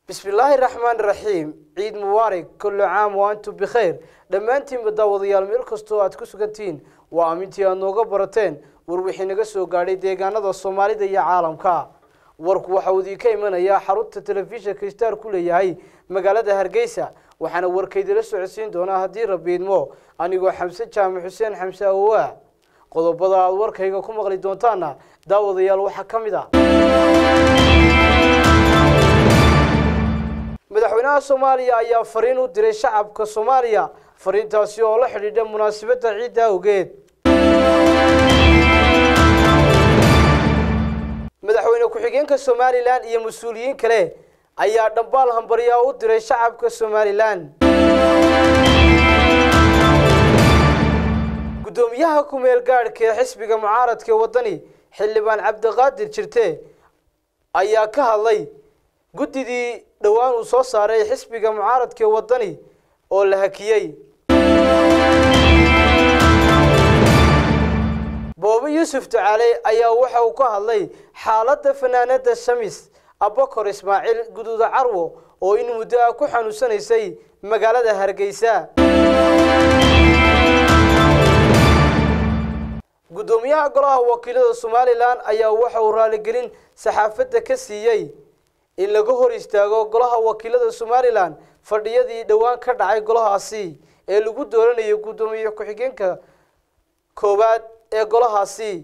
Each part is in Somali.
بسم الله الرحمن الرحيم عيد مبارك كل عام وأنتم بخير دمانتين بداوديال meel kasto aad ku sugantiin waa amintii aad nooga barateen warwixii naga soo gaadhay deegaanada Soomaalida iyo caalamka warku waxa uu idin ka imanayaa xarunta telefishinka Star ku leeyahay magaalada Hargeysa waxaana warkayda la socodsiin doonaa hadii Rabiidmo anigoo Xamse Jaamac Xuseen Xamse Awaa qodobada aad warkayga ku maqli doontaana daawadayaal waxa kamid ah madaxweynaha Soomaaliya ayaa fariin u diray shacabka Soomaaliya fariintaasi oo la xidhiidha munaasabadda ciidda awgeed madaxweyne ku-xigeenka Somaliland iyo mas'uuliyiin kale ayaa dhambaal hambariya u diray shacabka Somaliland gudoomiyaha ku meel gaarka xisbiga mucaaradka wadani xildhibaan Cabdiqaadir Jirte ayaa ka hadlay gudidii dhawaan uu soo saaray xisbiga mucaaradka wadani oo la hakiyay Boobo Yuusuf Tacaale ayaa waxa uu ka hadlay xaaladda fanaanada Shamis Abakar Ismaaciil guduuda Carwo oo in muddo ku xanuunsanaysay magaalada Hargeysa gudoomiyaha golaha wakiilada Somaliland ayaa waxa uu raali gelin saxaafadda ka siiyay in laga hor istaago golaha wakiilada Somaliland fadhiyadii dhawaan ka dhacay golahaasi ee lagu dooranayo gudoomiyaha ku-xigeenka koobaad ee golahaasi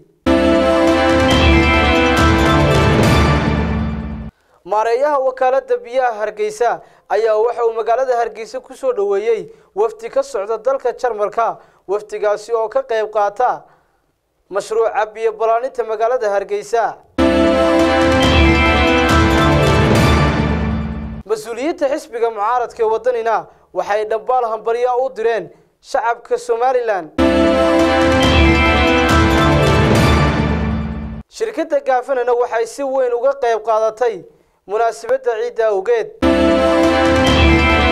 maareeyaha wakaalada biyaha Hargeysa ayaa waxa uu magaalada Hargeysa ku soo dhaweeyay wafdi ka socda dalka Jarmalka wafdigaasi oo ka qayb qaata mashruuca biyo balaaninta magaalada Hargeysa mas'uuliyiinta xisbiga mucaaradka wadanina waxay dhambaal hambariya u direen shacabka Somaliland shirkadda Gaafanana waxay si weyn uga qayb qaadatay munaasabadda ciidda awgeed